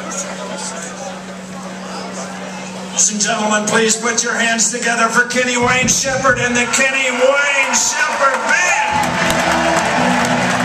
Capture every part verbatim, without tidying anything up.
Ladies and gentlemen, please put your hands together for Kenny Wayne Shepherd and the Kenny Wayne Shepherd Band.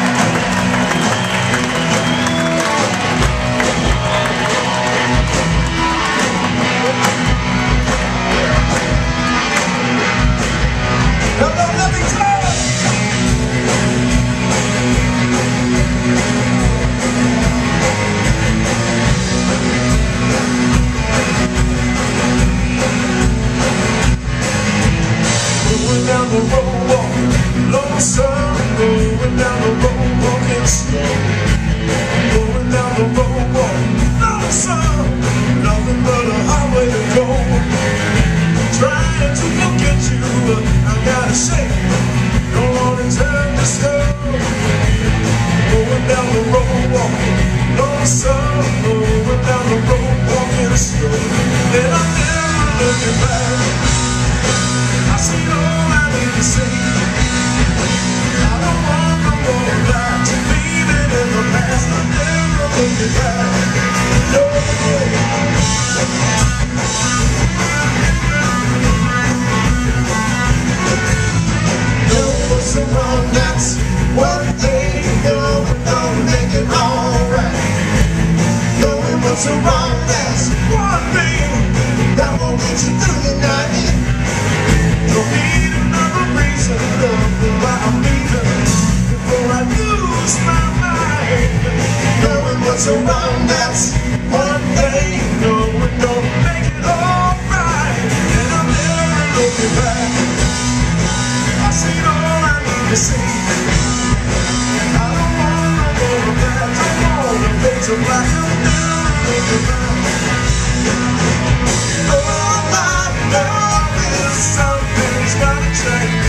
Down the road walking, lonesome, going down the road walking slow. Going down the road walking, lonesome, nothing but a highway to go. Trying to look at you, but I gotta say, don't wanna turn this slow. Going down the road walking, lonesome, going down the road walking slow. And I'm never looking back. I see all I need to see. I don't want no more life to leave it in the past. I'm never looking back. No. Know what's wrong, that's one thing. Know it don't make it alright. Knowing what's wrong, that's one thing. That won't get you through the night. Don't need another reason, nothing why I'm leaving before I lose my mind. Knowing what's around, that's one thing. Knowing don't make it alright. And I'm never looking back. I've seen all I need to see. I don't want no more of that. Don't want to fade to black. I'm never looking back. Oh, my love is something's gotta change.